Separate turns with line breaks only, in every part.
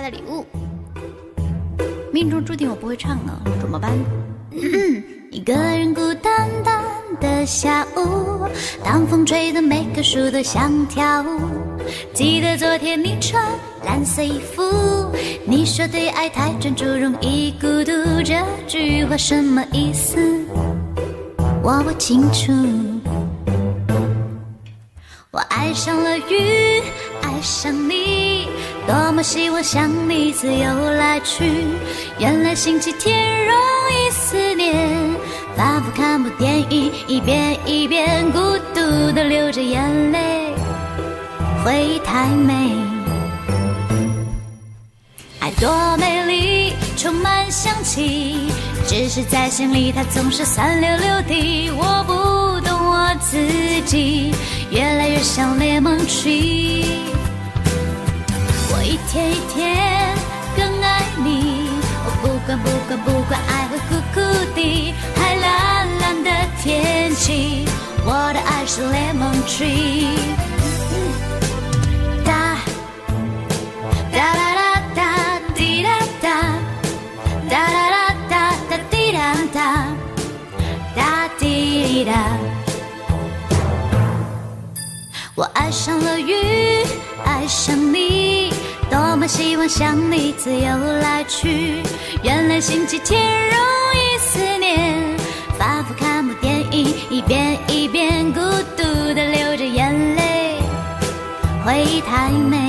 的礼物。命中注定我不会唱啊，怎么办？一个人孤单单的下午，当风吹得每棵树都想跳舞。记得昨天你穿蓝色衣服，你说对爱太专注容易孤独，这句话什么意思？我不清楚。我爱上了雨，爱上你，多么希望像你自由来去。原来星期天容易思念，反复看部电影，一遍一遍孤独地流着眼泪，回忆太美。爱多美丽，充满香气，只是在心里它总是酸溜溜的。我不懂我自己，越来越像 Lemon Tree。 我一天一天更爱你，我不管爱会苦苦的，海蓝蓝的天气，我的爱是 Lemon Tree。 哒哒哒哒哒滴哒哒哒哒哒哒滴哒哒哒滴哒。我爱上了雨，爱上你，多么希望像你自由来去。原来星期天容易思念，反复看部电影，一遍一遍孤独地流着眼泪，回忆太美。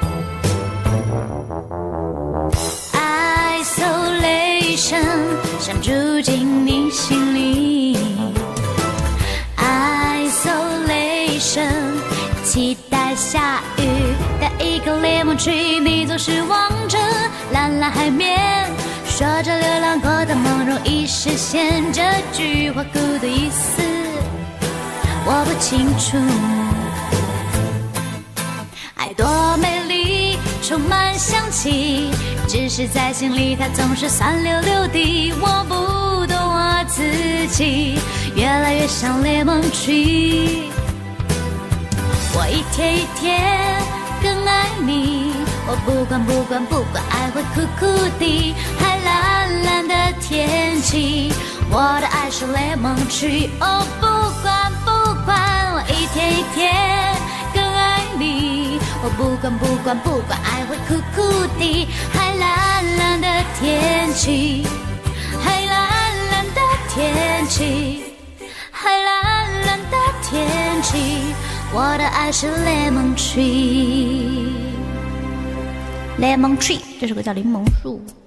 Isolation 想住进你心里， Isolation 期待下雨的一个 Lemon Tree， 你总是望着蓝蓝海面，说着流浪过的梦容易实现，这句话孤独意思我不清楚。爱多美丽，充满香气，只是在心里它总是酸溜溜的。我不懂我自己，越来越像 Lemon Tree。 我一天一天更爱你，我不管爱会苦苦的，海蓝蓝的天气，我的爱是 Lemon Tree。 哦，不管，我一天一天更爱你，我不管爱会苦苦的，海蓝蓝的天气，海蓝蓝的天气，海蓝蓝的天气，我的爱是 Lemon Tree。 Lemon Tree 这首歌叫柠檬树。